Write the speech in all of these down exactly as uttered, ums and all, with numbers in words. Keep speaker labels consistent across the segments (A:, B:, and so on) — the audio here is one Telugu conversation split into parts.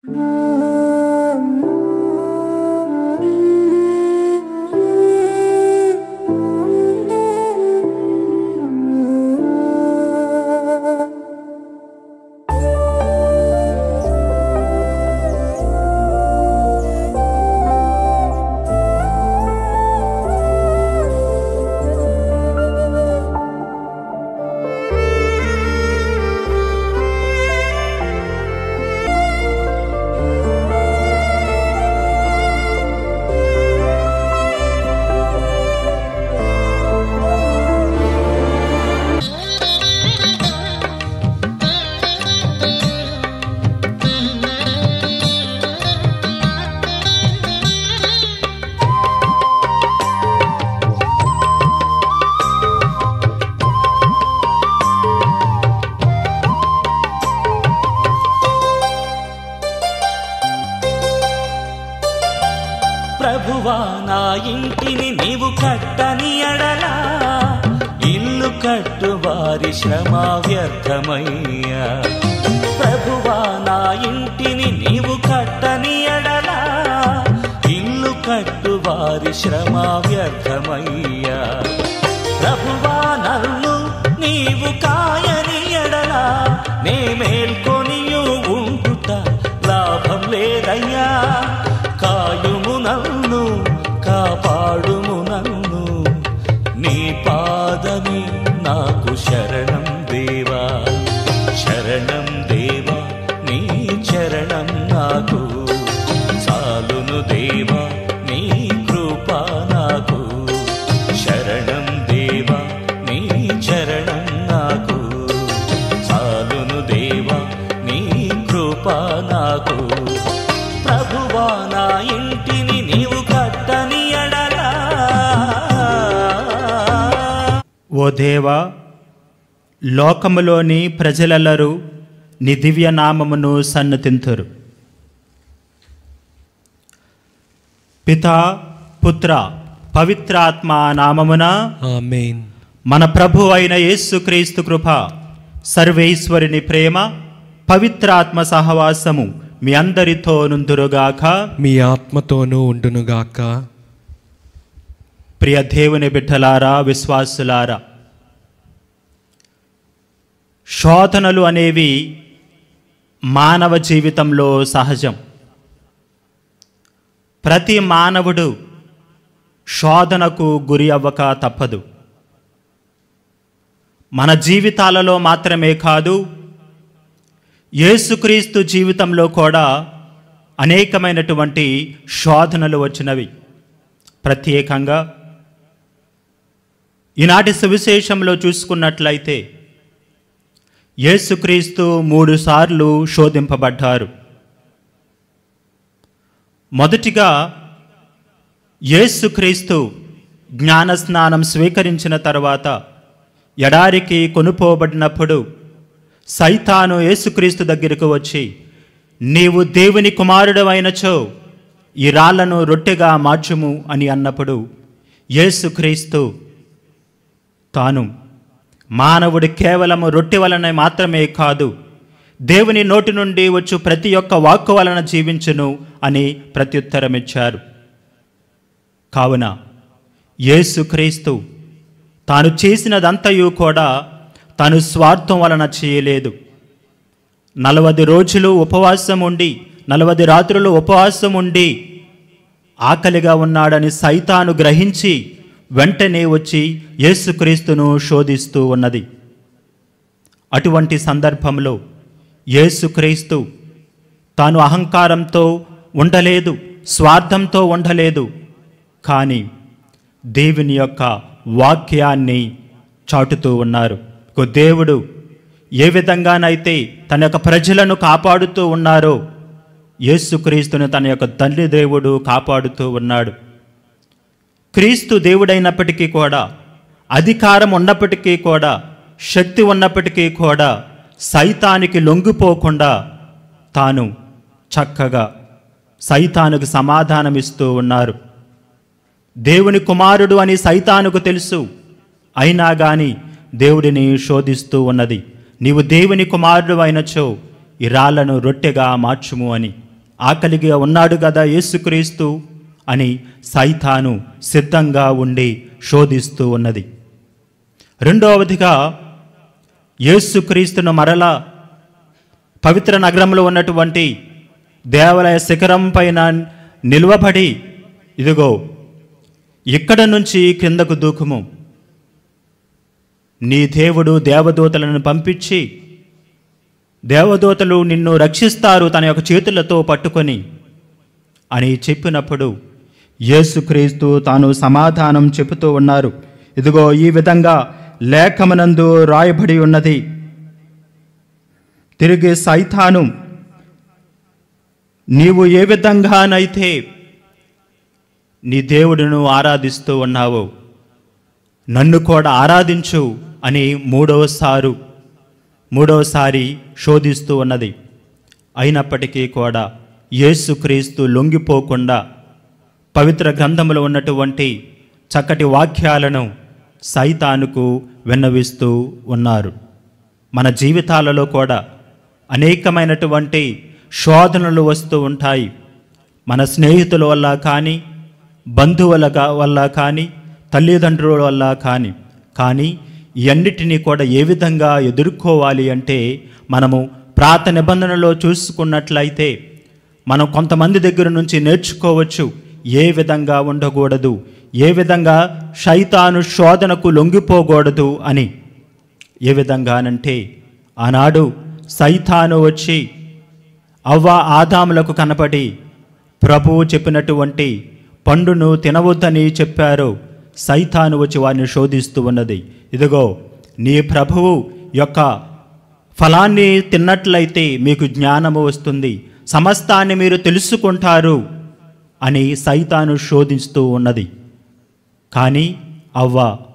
A: ప్రభువా నా ఇంటిని నీవు కట్టని ఎడలా ఇల్లు కట్టు వారి శ్రమ వ్యర్థమయ్యా. ప్రభువా నా ఇంటిని నీవు కట్టని ఎడలా ఇల్లు కట్టు వారి శ్రమ వ్యర్థమయ్యా. ప్రభువా నన్ను నీవు కాయని ఎడలా నే మేల్కొనియు ఉంటుట లాభం లేదయ్యా. కాయుము నన్ను కాపాడుము నన్ను నీ పాదమే నాకు శరణం దేవా. శరణం దేవా నీ చరణం నాకు చాలును దేవా నీ కృప నాకు. శరణం దేవా నీ చరణం నాకు చాలును దేవా నీ కృప నాకు. ప్రభువా నా ఇంటిని నీవు కట్టని ఎడలా.
B: ఓ దేవా, లోకములోని ప్రజలెల్లరూ నీ దివ్య నామమును సన్నతింతురు. పితా పుత్ర పవిత్రాత్మ నామమున
C: ఆమేన్.
B: మన ప్రభు అయిన యేసుక్రీస్తు కృప, సర్వేశ్వరుని ప్రేమ, పవిత్రాత్మ సహవాసము మీ అందరితో నుందురుగాక.
C: మీ ఆత్మతోనూ ఉండునుగాక.
B: ప్రియ దేవుని బిడ్డలారా, విశ్వాసులారా, శోధనలు అనేవి మానవ జీవితంలో సహజం. ప్రతి మానవుడు శోధనకు గురి అవ్వక తప్పదు. మన జీవితాలలో మాత్రమే కాదు, యేసుక్రీస్తు జీవితంలో కూడా అనేకమైనటువంటి శోధనలు వచ్చినవి. ప్రత్యేకంగా ఈనాటి సువిశేషంలో చూసుకున్నట్లయితే యేసుక్రీస్తు మూడు సార్లు శోధింపబడ్డారు. మొదటిగా యేసుక్రీస్తు జ్ఞానస్నానం స్వీకరించిన తర్వాత ఎడారికి కొనుపోబడినప్పుడు సైతాను యేసుక్రీస్తు దగ్గరకు వచ్చి, నీవు దేవుని కుమారుడు అయినచో ఈ రాళ్లను రొట్టెగా మార్చుము అని అన్నప్పుడు యేసుక్రీస్తు తాను మానవుడు కేవలము రొట్టె వలన మాత్రమే కాదు, దేవుని నోటి నుండి వచ్చు ప్రతి ఒక్క వాక్కు వలన జీవించును అని ప్రత్యుత్తరమిచ్చారు. కావున యేసుక్రీస్తు తాను చేసినదంతయు కూడా తాను స్వార్థం వలన చేయలేదు. నలభై రోజులు ఉపవాసం ఉండి నలభై రాత్రులు ఉపవాసం ఉండి ఆకలిగా ఉన్నాడని సైతాను గ్రహించి వెంటనే వచ్చి యేసుక్రీస్తును శోధిస్తూ ఉన్నది. అటువంటి సందర్భంలో యేసుక్రీస్తు తాను అహంకారంతో ఉండలేదు, స్వార్థంతో ఉండలేదు. కానీ దేవుని యొక్క వాక్యాన్ని చాటుతూ ఉన్నారు. దేవుడు ఏ విధంగానైతే తన యొక్క ప్రజలను కాపాడుతూ ఉన్నారో యేసుక్రీస్తును తన యొక్క తండ్రి దేవుడు కాపాడుతూ ఉన్నాడు. క్రీస్తు దేవుడైనప్పటికీ కూడా, అధికారం ఉన్నప్పటికీ కూడా, శక్తి ఉన్నప్పటికీ కూడా సైతానికి లొంగిపోకుండా తాను చక్కగా సైతానుకు సమాధానమిస్తూ ఉన్నారు. దేవుని కుమారుడు అని సైతానుకు తెలుసు, అయినా కానీ దేవుడిని శోధిస్తూ ఉన్నది. నీవు దేవుని కుమారుడు అయినచో ఈ రాళ్లను రొట్టెగా మార్చుము అని. ఆకలిగా ఉన్నాడు కదా యేసుక్రీస్తు అని సైతాను సిద్ధంగా ఉండి శోధిస్తూ ఉన్నది. రెండవదిగా యేసుక్రీస్తును మరలా పవిత్ర నగరంలో ఉన్నటువంటి దేవాలయ శిఖరం పైన నిలువబడి, ఇదిగో ఇక్కడ నుంచి క్రిందకు దూకుము, నీ దేవుడు దేవదూతలను పంపించి దేవదూతలు నిన్ను రక్షిస్తారు తన యొక్క చేతులతో పట్టుకొని అని చెప్పినప్పుడు యేసుక్రీస్తు తాను సమాధానం చెబుతూ ఉన్నారు. ఇదిగో ఈ విధంగా లేఖమనందు రాయబడి ఉన్నది. తిరిగి సైతాను, నీవు ఏ విధంగానైతే నీ దేవుడును ఆరాధిస్తూ ఉన్నావో నన్ను కూడా ఆరాధించు అని మూడవసారు మూడవసారి శోధిస్తూ ఉన్నది. అయినప్పటికీ కూడా యేసుక్రీస్తు లొంగిపోకుండా పవిత్ర గ్రంథంలో ఉన్నటువంటి చక్కటి వాక్యాలను సైతానుకు విన్నవిస్తూ ఉన్నారు. మన జీవితాలలో కూడా అనేకమైనటువంటి శోధనలు వస్తూ ఉంటాయి. మన స్నేహితుల వల్ల కానీ, బంధువుల వల్ల కానీ, తల్లిదండ్రుల వల్ల కానీ కానీ ఇవన్నిటినీ కూడా ఏ విధంగా ఎదుర్కోవాలి అంటే, మనము ప్రాత నిబంధనలో చూసుకున్నట్లయితే మనం కొంతమంది దగ్గర నుంచి నేర్చుకోవచ్చు ఏ విధంగా ఉండకూడదు, ఏ విధంగా శైతాను శోధనకు లొంగిపోకూడదు అని. ఏ విధంగానంటే, ఆనాడు సైతాను వచ్చి అవ్వ ఆదాములకు కనపడి ప్రభువు చెప్పినటువంటి పండును తినవద్దని చెప్పారు. సైతాను వచ్చి వారిని శోధిస్తూ ఉన్నది. ఇదిగో నీ ప్రభువు యొక్క ఫలాన్ని తిన్నట్లయితే మీకు జ్ఞానము వస్తుంది, సమస్తాన్ని మీరు తెలుసుకుంటారు అని సైతాను శోధిస్తూ ఉన్నది. కానీ అవ్వ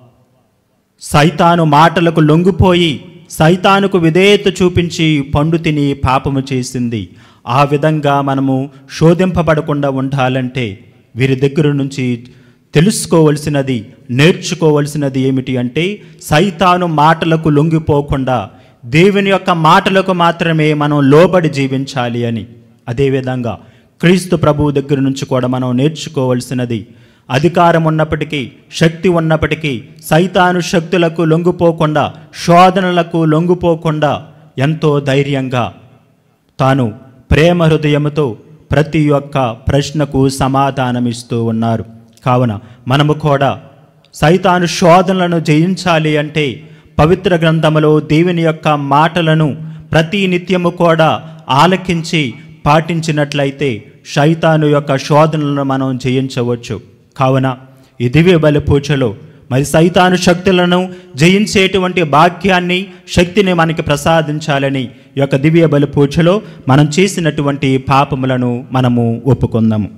B: సైతాను మాటలకు లొంగిపోయి సైతానుకు విధేయత చూపించి పండు తిని పాపము చేసింది. ఆ విధంగా మనము శోధింపబడకుండా ఉండాలంటే వీరి దగ్గర నుంచి తెలుసుకోవలసినది, నేర్చుకోవలసినది ఏమిటి అంటే, సైతాను మాటలకు లొంగిపోకుండా దేవుని యొక్క మాటలకు మాత్రమే మనం లోబడి జీవించాలి అని. అదేవిధంగా క్రీస్తు ప్రభువు దగ్గర నుంచి కూడా మనం నేర్చుకోవలసినది, అధికారం ఉన్నప్పటికీ, శక్తి ఉన్నప్పటికీ సైతాను శక్తులకు లొంగిపోకుండా, శోధనలకు లొంగిపోకుండా ఎంతో ధైర్యంగా తాను ప్రేమ హృదయముతో ప్రతి ఒక్క ప్రశ్నకు సమాధానమిస్తూ ఉన్నారు. కావున మనము కూడా సైతాను శోధనలను జయించాలి అంటే పవిత్ర గ్రంథములో దేవుని యొక్క మాటలను ప్రతి నిత్యము కూడా ఆలకించి పాటించినట్లయితే సైతాను యొక్క శోధనలను మనం జయించవచ్చు. కావున ఈ దివ్య బలి పూజలో మరి సైతాను శక్తులను జయించేటువంటి భాగ్యాన్ని, శక్తిని మనకి ప్రసాదించాలని ఈ యొక్క దివ్య బలి పూజలో మనం చేసినటువంటి పాపములను మనము ఒప్పుకుందాము.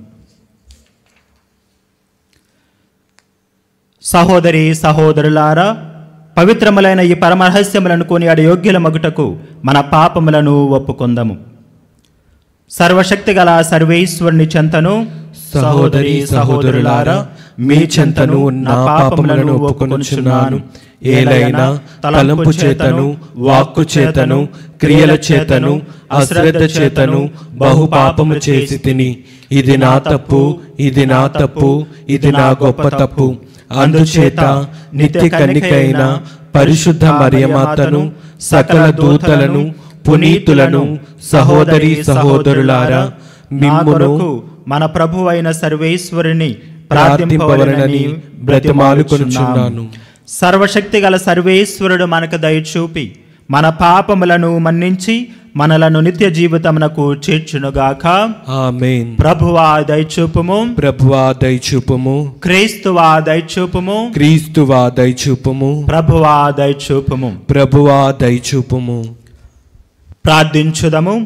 B: సహోదరి సహోదరులారా, పవిత్రములైన ఈ పరమరహస్యములను కొనియాడే యోగ్యుల మగుటకు మన పాపములను ఒప్పుకుందాము. సర్వశక్తి గల సర్వేశ్వరుని చెంతను,
C: సహోదరి సహోదరులారా, మీ చెంతను నా పాపములను ఒప్పుకొనుచున్నాను. ఏలైనా తలంపు చేతను, వాక్కు చేతను, క్రియల చేతను, అశ్రద్ధ చేతను బహు పాపము చేసి తిని. ఇది నా తప్పు, ఇది నా తప్పు, ఇది నా గొప్ప తప్పు. అందుచేత నిత్య కన్నికైన పరిశుద్ధ మరియమాతను, సకల దూతలను, పునీతులను, సహోదరి సహోదరులారా, మిమ్మును
B: మన ప్రభు అయిన సర్వేశ్వరుని
C: ప్రార్థింపవలనని బ్రతిమాలుకొనుచున్నాను.
B: సర్వశక్తి గల సర్వేశ్వరుడు మనకు దయచూపి మన పాపములను మన్నించి మనలను నిత్య జీవితమునకు చేర్చునుగాక.
C: ఆమేన్.
B: ప్రభువా దయచూపుము,
C: ప్రభువా దయచూపుము,
B: క్రీస్తువా దయచూపుము,
C: క్రీస్తువా దయచూపుము,
B: ప్రభువా దయచూపుము.
C: ప్రభువా దయచూపుము.
B: ప్రార్థించుదము.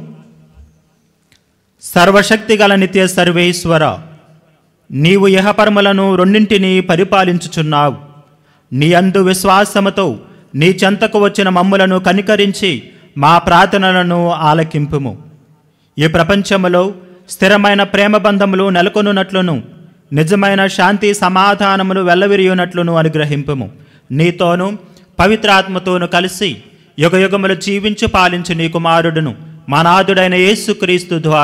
B: సర్వశక్తి గల నిత్య సర్వేశ్వర, నీవు ఇహపరములను రెండింటినీ పరిపాలించుచున్నావు. నీ అందు విశ్వాసముతో నీ చెంతకు వచ్చిన మమ్ములను కనికరించి మా ప్రార్థనలను ఆలకింపుము. ఈ ప్రపంచములో స్థిరమైన ప్రేమ బంధములు నెలకొనున్నట్లును, నిజమైన శాంతి సమాధానములు వెల్లవిరియునట్లును అనుగ్రహింపుము. నీతోనూ పవిత్రాత్మతోనూ కలిసి యుగయుగములు జీవించి పాలించు నీ కుమారుడును మా నాథుడైన యేసుక్రీస్తు ద్వారా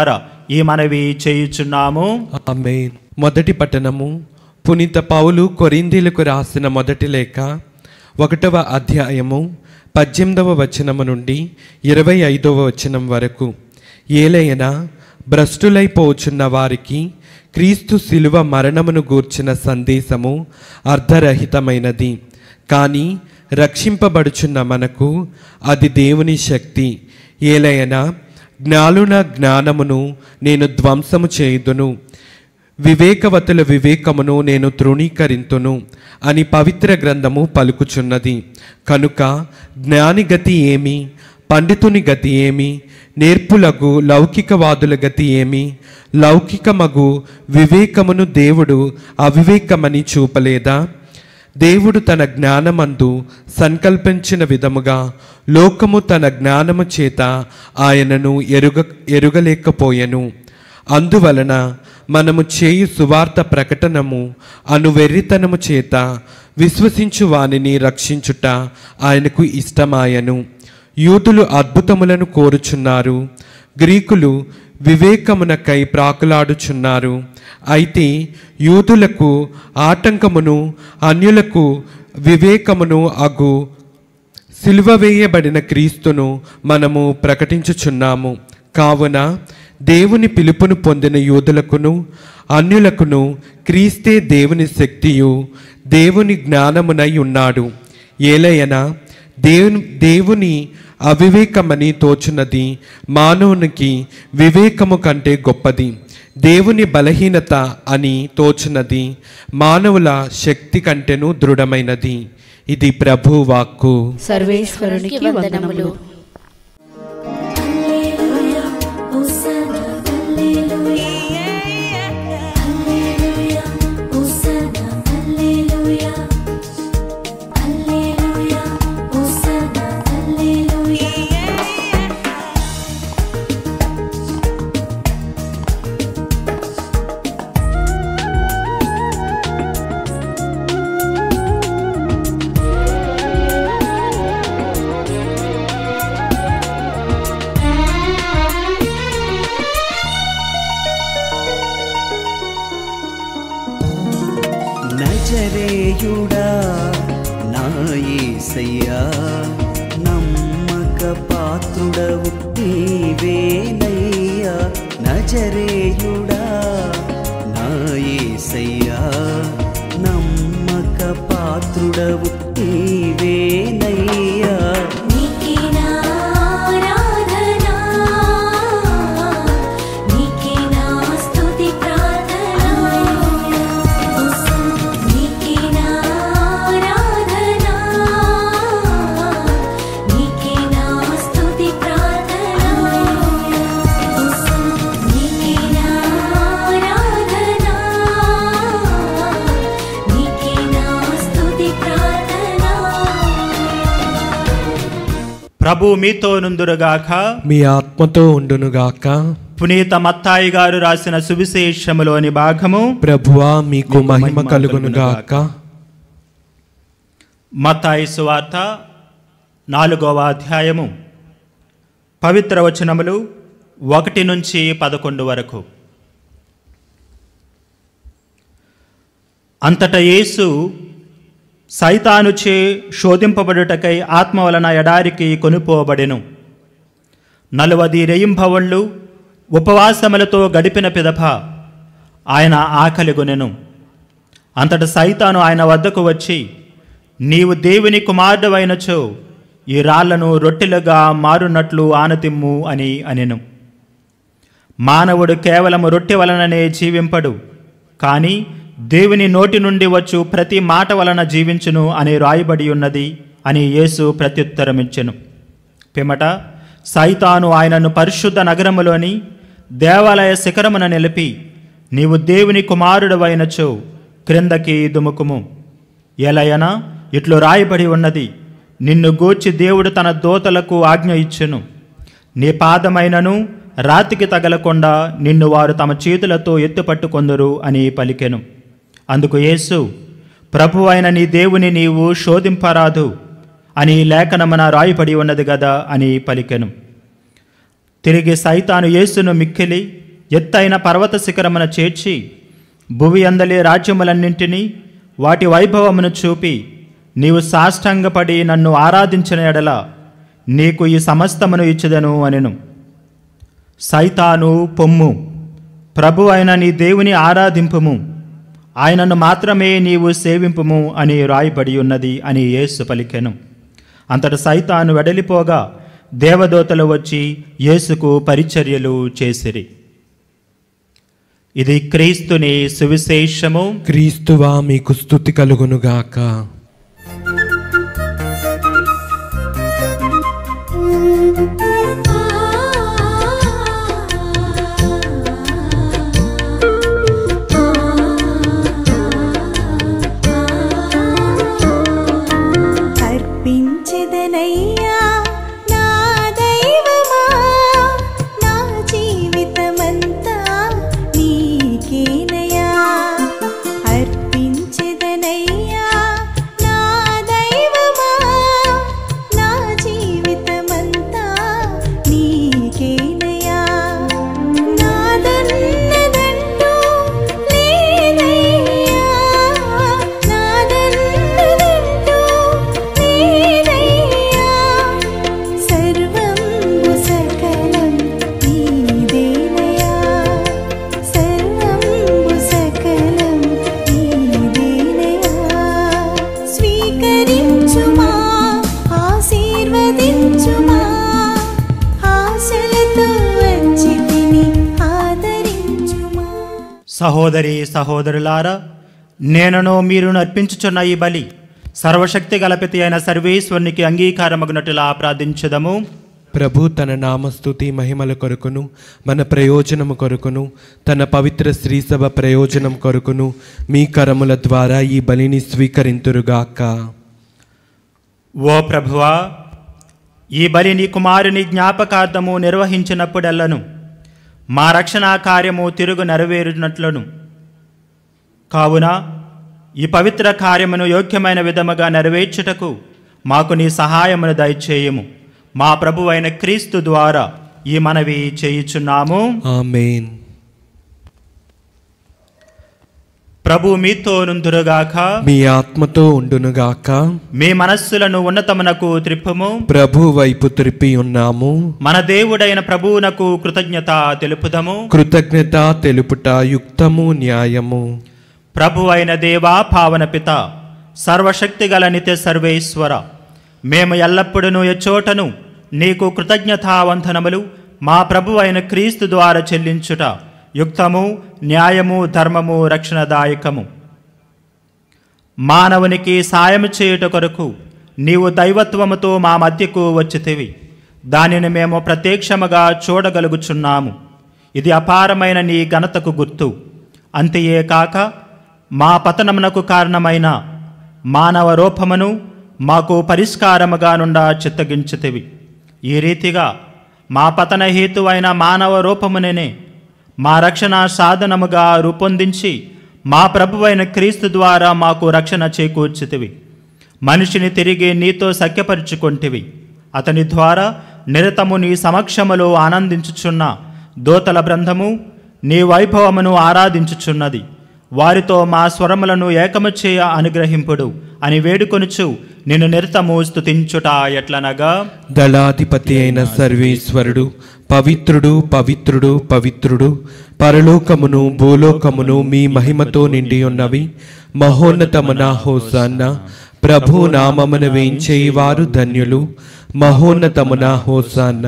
B: ఈ మనవి చేయుచున్నాము.
C: ఆమేన్. మొదటి పట్టణము పునీత పౌలు కొరింథీలకు రాసిన మొదటి లేఖ ఒకటవ అధ్యాయము పద్దెనిమిదవ వచనము నుండి ఇరవై ఐదవ వచనం వరకు. ఏలైనా భ్రష్టులైపోచున్న వారికి క్రీస్తు శిలువ మరణమును గూర్చిన సందేశము అర్ధరహితమైనది, కానీ రక్షింపబడుచున్న మనకు అది దేవుని శక్తి. ఏలైనా జ్ఞానుల జ్ఞానమును నేను ధ్వంసము చేయుదును, వివేకవతుల వివేకమును నేను తృణీకరింతును అని పవిత్ర గ్రంథము పలుకుచున్నది. కనుక జ్ఞాని గతి ఏమి, పండితుని గతి ఏమి, నేర్పులకు లౌకికవాదుల గతి ఏమి? లౌకికమగు వివేకమును దేవుడు అవివేకమని చూపలేదా? దేవుడు తన జ్ఞానమందు సంకల్పించిన విధముగా లోకము తన జ్ఞానము చేత ఆయనను ఎరుగ ఎరుగలేకపోయెను. అందువలన మనము చేయు సువార్త ప్రకటనము అను వెర్రితనము చేత విశ్వసించు వానిని రక్షించుట ఆయనకు ఇష్టమాయను. యూదులు అద్భుతములను కోరుచున్నారు, గ్రీకులు వివేకమునకై ప్రాకులాడుచున్నారు. అయితే యూదులకు ఆటంకమును అన్యులకు వివేకమును అగు సిలువ వేయబడిన క్రీస్తును మనము ప్రకటించుచున్నాము. కావున దేవుని పిలుపును పొందిన యూదులకును అన్యులకును క్రీస్తే దేవుని శక్తియు దేవుని జ్ఞానమునై ఉన్నాడు. ఏలయనా దేవుని దేవుని అవివేకమని తోచున్నది మానవునికి వివేకము కంటే గొప్పది, దేవుని బలహీనత అని తోచున్నది మానవుల శక్తి కంటేను దృఢమైనది. ఇది ప్రభు వాక్కు.
D: సర్వేశ్వరునికి వందనములు.
E: నజరేయుడా నా యేసయ్యా, నమ్మక పాత్రుడవు నీవేనయ్యా. నజరేయుడా నా యేసయ్యా, నమ్మక పాత్రుడవు నీవేనయ్యా.
B: ప్రభు మీతో నుందురుగాక,
C: మీ ఆత్మతో ఉండునుగాక.
B: పునీత మత్తాయి గారు రాసిన సువిశేషములోని భాగము.
C: ప్రభువా మీకు మహిమ కలుగునుగాక.
B: మత్తాయి సువార్త నాలుగవ అధ్యాయము పవిత్ర వచనములు ఒకటి నుంచి పదకొండు వరకు. అంతటా యేసు సైతానుచే శోధింపబడుటకై ఆత్మ వలన ఎడారికి కొనుపోబడెను. నలువది రెయింభవళ్ళు ఉపవాసములతో గడిపిన పిదప ఆయన ఆకలిగొనెను. అంతట సైతాను ఆయన వద్దకు వచ్చి, నీవు దేవుని కుమారుడవైనచో ఈ రాళ్లను రొట్టెలుగా మారునట్లు ఆనతిమ్ము అని అనెను. మానవుడు కేవలము రొట్టె వలననే జీవింపడు, కానీ దేవుని నోటి నుండి వచ్చు ప్రతి మాట వలన జీవించును అని రాయబడి ఉన్నది అని యేసు ప్రత్యుత్తరమిచ్చెను. పిమ్మట సైతాను ఆయనను పరిశుద్ధ నగరములోని దేవాలయ శిఖరమున నిలిపి, నీవు దేవుని కుమారుడవైనచో క్రిందకి దుముకుము, ఎలయనా ఇట్లు రాయబడి ఉన్నది, నిన్ను గూర్చి దేవుడు తన దూతలకు ఆజ్ఞ ఇచ్చెను, నీ పాదమైనను రాతికి తగలకుండా నిన్ను వారు తమ చేతులతో ఎత్తుపట్టుకొందురు అని పలికెను. అందుకు యేసు, ప్రభు అయిన నీ దేవుని నీవు శోధింపరాదు అని లేఖనమున రాయబడి ఉన్నది గదా అని పలికెను. తిరిగి సైతాను యేసును మిక్కిలి, ఎత్తైన పర్వత శిఖరమున చేర్చి భువి అందలి రాజ్యములన్నింటినీ వాటి వైభవమును చూపి నీవు సాష్టాంగపడి నన్ను ఆరాధించిన ఎడల నీకు ఈ సమస్తమును ఇచ్చెదను అనెను. సైతాను పొమ్ము, ప్రభు అయిన నీ దేవుని ఆరాధింపుము, ఆయనను మాత్రమే నీవు సేవింపుము అని రాయబడి ఉన్నది అని యేసు పలికెను. అంతట సైతాను వెడలిపోగా దేవదూతలు వచ్చి యేసుకు పరిచర్యలు చేసిరి. ఇది క్రీస్తుని సువిశేషము.
C: క్రీస్తువా మీకు స్తుతి కలుగునుగాక.
B: సహోదరి సహోదరులారా, నేనును మీరును అర్పించుచున్న ఈ బలి సర్వశక్తి గలపితి అయిన సర్వేశ్వరునికి అంగీకారమగునట్టులా ప్రార్థించుదము.
C: ప్రభు తన నామస్తుతి మహిమల కొరకును మన ప్రయోజనము కొరకును తన పవిత్ర శ్రీసభ ప్రయోజనం కొరకును మీ కరముల ద్వారా ఈ బలిని స్వీకరింతురుగాక.
B: ఓ ప్రభువా, ఈ బలి నీ కుమారుని జ్ఞాపకార్థము నిర్వహించినప్పుడెల్లను మా రక్షణా కార్యము తిరుగు నెరవేరునట్లను, కావున ఈ పవిత్ర కార్యమును యోగ్యమైన విధముగా నెరవేర్చుటకు మాకు నీ సహాయమును దయచేయము. మా ప్రభువైన క్రీస్తు ద్వారా ఈ మనవి చేయుచున్నాము.
C: ఆమేన్.
B: ప్రభు మీతో నుందురుగాక,
C: మీ ఆత్మతో ఉండునుగాక.
B: మీ మనస్సులను ఉన్నతమునకు త్రిప్పుము.
C: ప్రభు వైపు త్రిప్పి ఉన్నాము.
B: మన దేవుడైన ప్రభువునకు కృతజ్ఞత తెలుపుదము.
C: కృతజ్ఞత తెలుపుట యుక్తము న్యాయము.
B: ప్రభు అయిన దేవా, పావన పిత, సర్వశక్తి గల నిత్య సర్వేశ్వర, మేము ఎల్లప్పుడూ ఎచ్చోటను నీకు కృతజ్ఞతావందనములు మా ప్రభు అయిన క్రీస్తు ద్వారా చెల్లించుట యుక్తము, న్యాయము, ధర్మము, రక్షణదాయకము. మానవునికి సాయము చేయుట కొరకు నీవు దైవత్వముతో మా మధ్యకు వచ్చితివి. దానిని మేము ప్రత్యక్షముగా చూడగలుగుచున్నాము. ఇది అపారమైన నీ ఘనతకు గుర్తు. అంతయే కాక మా పతనమునకు కారణమైన మానవ రూపమును మాకు పరిష్కారముగా నుండా చిత్తగించితివి. ఈ రీతిగా మా పతన హేతువైన మానవ రూపముననే మా రక్షణ సాధనముగా రూపొందించి మా ప్రభువైన క్రీస్తు ద్వారా మాకు రక్షణ చేకూర్చితివి. మనిషిని తిరిగి నీతో సఖ్యపరుచుకొంటివి. అతని ద్వారా నిరతము నీ సమక్షములో ఆనందించుచున్న దూతల బృందము నీ వైభవమును ఆరాధించుచున్నది. వారితో మా స్వరములను ఏకము చేయ అనుగ్రహింపుడు అని వేడుకొనుచు నిన్ను నిరతము స్తుతించుట ఎట్లనగా,
C: దళాధిపతి అయిన సర్వేశ్వరుడు పవిత్రుడు పవిత్రుడు పవిత్రుడు, పరలోకమును భూలోకమును మీ మహిమతో నిండి ఉన్నవి. మహోన్నతమున హోసాన్న. ప్రభు నామమున వేంచేవారు ధన్యులు. మహోన్నతమున హోసాన్న.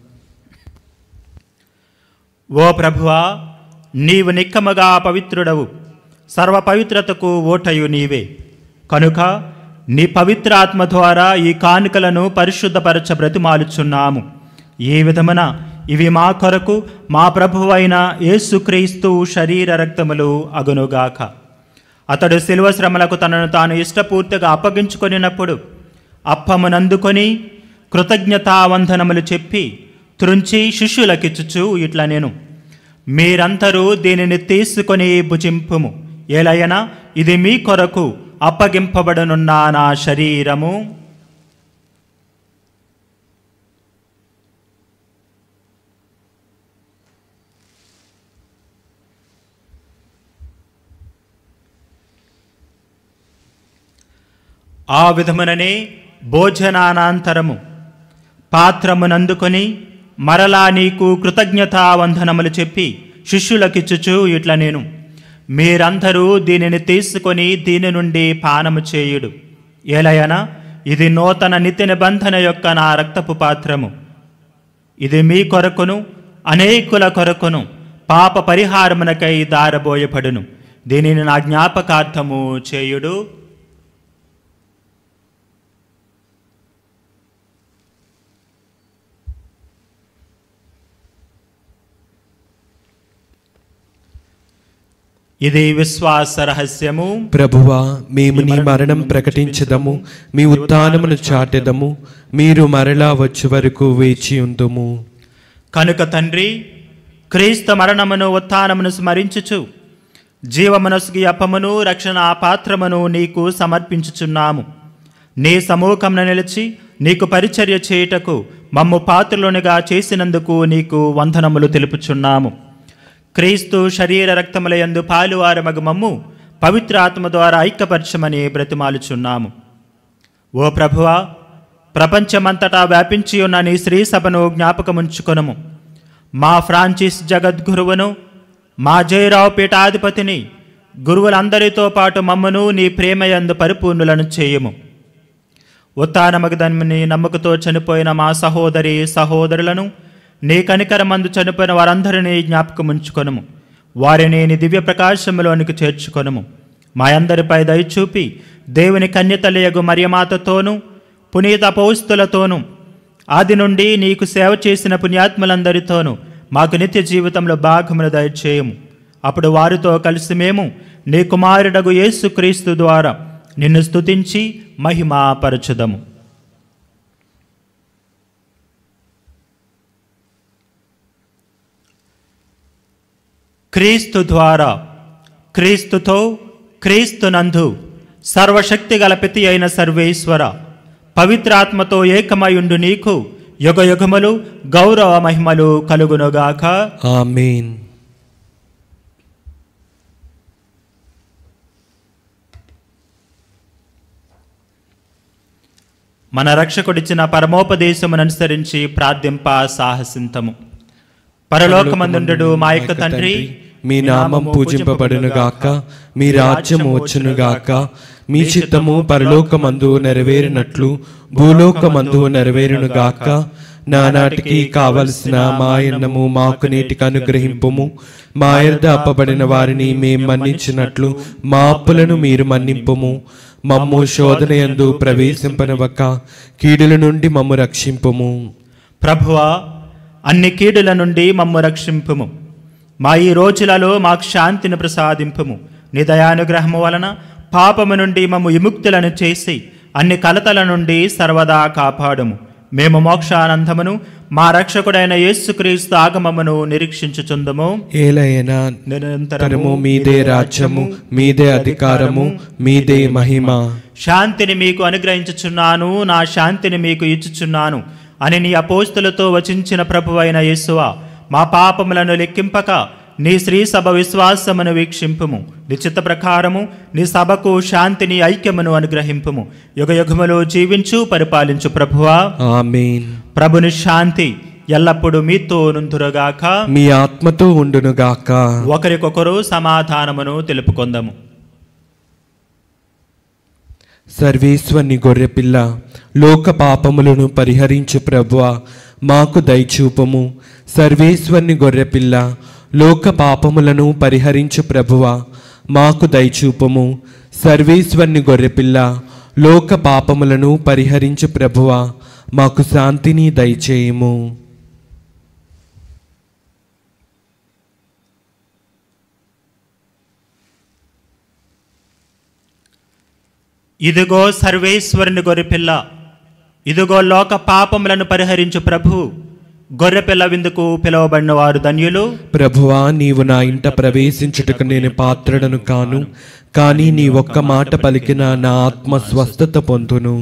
B: ఓ ప్రభువా, నీవు నిక్కముగా పవిత్రుడవు. సర్వ పవిత్రతకు ఓటయు నీవే. కనుక నీ పవిత్రాత్మ ద్వారా ఈ కానుకలను పరిశుద్ధపరచ బ్రతిమాలుచున్నాము. ఈ విధమున ఇవి మా కొరకు మా ప్రభువైన యేసుక్రీస్తు శరీర రక్తములు అగునుగాక. అతడు శిలువ శ్రమలకు తనను తాను ఇష్టపూర్తిగా అప్పగించుకొనినప్పుడు అప్పమునందుకొని కృతజ్ఞతావందనములు చెప్పి త్రుంచి శిష్యులకిచ్చుచు ఇట్లా నేను, మీరందరూ దీనిని తీసుకొని భుజింపుము. ఏలయన ఇది మీ కొరకు అప్పగింపబడనున్న నా శరీరము. ఆ విధముననే భోజనానంతరము పాత్రమునందుకొని మరలా నీకు కృతజ్ఞతా వందనములు చెప్పి శిష్యులకిచ్చుచు ఇట్లా నేను మీరందరూ దీనిని తీసుకొని దీని నుండి పానము చేయుడు. ఏలయనా ఇది నూతన నిత్య నిబంధన యొక్క నా రక్తపు పాత్రము. ఇది మీ కొరకును అనేకుల కొరకును పాప పరిహారమునకై దారబోయబడును. దీనిని నా జ్ఞాపకార్థము చేయుడు. ఇది విశ్వాస రహస్యము.
C: ప్రభువా, మేము నీ మరణం ప్రకటించదము, మీ ఉత్థానమును చాటెదము, మీరు మరలా వచ్చే వరకు వేచి ఉందుము.
B: కనుక తండ్రి, క్రీస్తు మరణమును ఉత్థానమును స్మరించుచు జీవమనస్సుకి అప్పమును రక్షణ పాత్రమును నీకు సమర్పించుచున్నాము. నీ సముఖమున నిలిచి నీకు పరిచర్య చేయుటకు మమ్ము పాత్రలోనిగా చేసినందుకు నీకు వందనములు తెలుపుచున్నాము. క్రీస్తు శరీర రక్తములయందు పాలువారమగు మమ్ము పవిత్ర ఆత్మ ద్వారా ఐక్యపరచమని బ్రతిమాలుచున్నాము. ఓ ప్రభువా, ప్రపంచమంతటా వ్యాపించి ఉన్న నీ శ్రీ సభను జ్ఞాపకముంచుకొనుము. మా ఫ్రాన్సిస్ జగద్గురువును, మా జయరావు పీఠాధిపతిని, గురువులందరితో పాటు మమ్మను నీ ప్రేమయందు పరిపూర్ణులను చేయము. ఉత్థానమగదన్ని నమ్మకతో చనిపోయిన మా సహోదరి సహోదరులను, నీ కనికరమందు చనిపోయిన వారందరినీ జ్ఞాపకముంచుకొనుము. వారిని నీ దివ్య ప్రకాశములోనికి చేర్చుకొనుము. మా అందరిపై దయచూపి దేవుని కన్యతలయగు మరియమాతతోనూ పునీత అపోస్తులతోనూ ఆది నుండి నీకు సేవ చేసిన పుణ్యాత్ములందరితోనూ మాకు నిత్య జీవితంలో భాగమును దయచేయము. అప్పుడు వారితో కలిసి మేము నీ కుమారుడగు యేసుక్రీస్తు ద్వారా నిన్ను స్తుతించి మహిమపరచుదము. క్రీస్తు ద్వారా, క్రీస్తుతో, క్రీస్తునందు సర్వశక్తి గల పితి అయిన సర్వేశ్వర, పవిత్రాత్మతో ఏకమయుండు నీకు యుగ యుగములు గౌరవ మహిమలు కలుగునుగాక.
C: ఆమేన్.
B: మన రక్షకుడిచ్చిన పరమోపదేశమును అనుసరించి ప్రార్థింప సాహసింతము. పరలోకమందుండు మా యొక్క తండ్రి,
C: మీ నామం పూజింపబడునుగాక, మీ రాజ్యము వచ్చునుగాక, మీ చిత్తము పరలోకమందు నెరవేరినట్లు భూలోకమందు నెరవేరునుగాక. నానాటికి కావలసిన మా అన్నము మాకు నేటికి అనుగ్రహింపుము. మా యొద్ద అప్పబడిన వారిని మేం మన్నించినట్లు మా అప్పులను మీరు మన్నింపుము. మమ్ము శోధనయందు ప్రవేశింపనివ్వక కీడుల నుండి మమ్ము రక్షింపుము.
B: ప్రభువా, అన్ని కీడుల నుండి మమ్ము రక్షింపుము. మా ఈ రోజులలో మాకు శాంతిని ప్రసాదింపుము. నీ దయానుగ్రహము వలన పాపము నుండి మమ్ము విముక్తులను చేసి అన్ని కలతల నుండి సర్వదా కాపాడుము. మేము మోక్షానందమును మా రక్షకుడైన యేసుక్రీస్తు ఆగమమును నిరీక్షించుచుందుము.
C: ఏలైనా నిరంతరము మీదే రాజ్యము, మీదే అధికారము, మీదే మహిమ.
B: శాంతిని మీకు అనుగ్రహించుచున్నాను, నా శాంతిని మీకు ఇచ్చుచున్నాను అని నీ అపోస్తులతో వచించిన ప్రభువైన యేసువా, మా పాపములను లెక్కింపక నీ శ్రీ సభ విశ్వాసమును వీక్షింపుము. నీ చిత్త ప్రకారము నీ సభకు శాంతిని ఐక్యమును అనుగ్రహింపుము. యుగ యుగములో జీవించు పరిపాలించు ప్రభువా.
C: ఆమేన్.
B: ప్రభుని శాంతి ఎల్లప్పుడూ మీతో నుందురుగాక,
C: మీ ఆత్మతో ఉండునుగాక.
B: ఒకరికొకరు సమాధానమును తెలుపుకొందము.
C: సర్వేశ్వరుని గొర్రెపిల్ల, లోక పాపములను పరిహరించు ప్రభువా, మాకు దయచూపము. సర్వేశ్వరుని గొర్రెపిల్ల, లోక పాపములను పరిహరించు ప్రభువా, మాకు దయచూపము. సర్వేశ్వరుని గొర్రెపిల్ల, లోక పాపములను పరిహరించు ప్రభువా, మాకు శాంతిని దయచేయము.
B: ఇదిగో సర్వేశ్వరుని గొర్రెపిల్ల, ఇదిగో లోక పాపములను పరిహరించు ప్రభు. గొర్రెపిల్ల విందుకు పిలువబడిన వారు ధన్యులు.
C: ప్రభువా, నీవు నా ఇంట ప్రవేశించుటకు నేను పాత్రుడను కాను, కానీ నీ ఒక్క మాట పలికిన నా ఆత్మ స్వస్థత పొందును.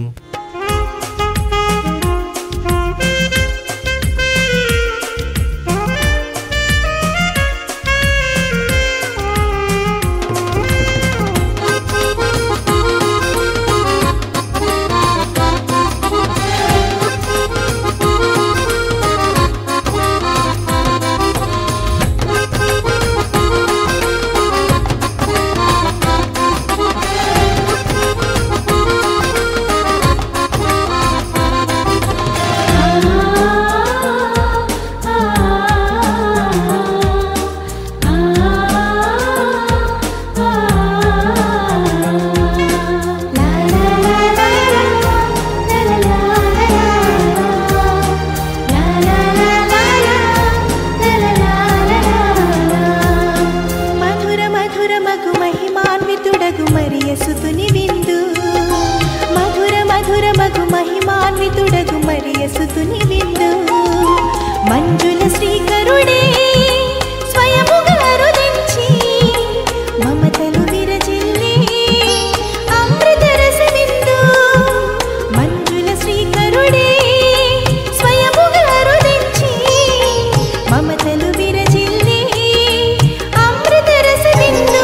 F: మరియసుతుని విందు మంజుల శ్రీకరుడే స్వయముగా అరుదించి మమతలు విరజిల్లి అమృత రస విందు మంజుల శ్రీకరుడే స్వయముగా అరుదించి మమతలు విరజిల్లి అమృత రస విందు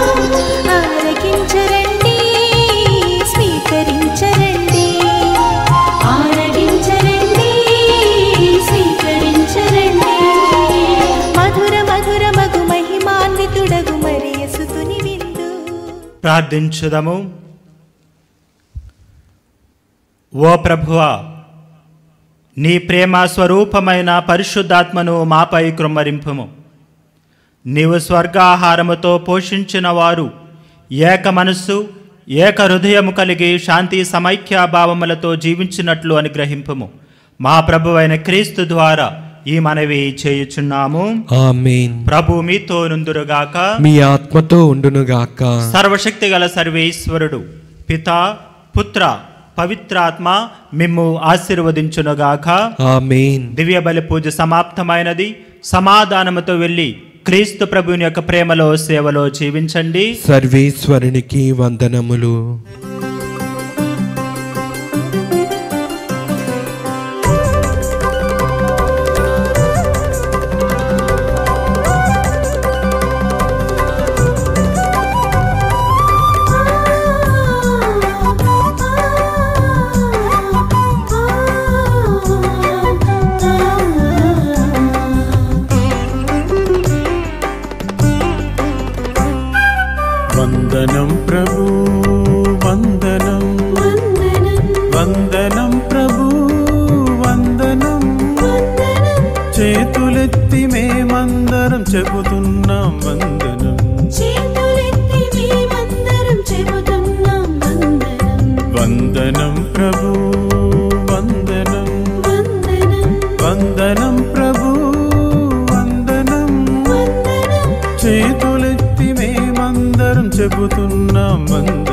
F: ఆరగించరండి స్వీకరించరండి ఆరగించరండి స్వీకరించరండి మధుర మధుర మగు మహిమాన్వితుడగు మరియసుతుని విందు.
B: ప్రార్థించుదము. ఓ ప్రభువా, నీ ప్రేమ స్వరూపమైన పరిశుద్ధాత్మను మాపై కృమ్మరింపుము. నీవు స్వర్గాహారముతో పోషించిన వారు ఏక మనస్సు ఏక హృదయము కలిగి శాంతి సమైక్యాభావములతో జీవించినట్లు అనుగ్రహింపుము. మా ప్రభువైన క్రీస్తు ద్వారా ఈ మనవి చేయుచున్నాము.
C: ఆమేన్.
B: ప్రభు మీతో నుందురుగాక,
C: మీ ఆత్మతో ఉండునుగాక.
B: సర్వశక్తి గల సర్వేశ్వరుడు పితా పుత్ర పవిత్రాత్మ మిమ్ము ఆశీర్వదించునుగాక.
C: ఆమేన్.
B: దివ్య బలి పూజ సమాప్తమైనది. సమాధానముతో వెళ్ళి క్రీస్తు ప్రభుని యొక్క ప్రేమలో సేవలో జీవించండి.
C: సర్వేశ్వరునికి వందనములు.
G: వందనం ప్రభు వందనం వందనం ప్రభు వందనం చేతులెత్తి మేమందరం చెబుతున్నాం వందనం వందనం ప్రభు వందనం వందనం ప్రభు వందనం చేతులెత్తి మేమందరం చెబుతున్నాం వందనం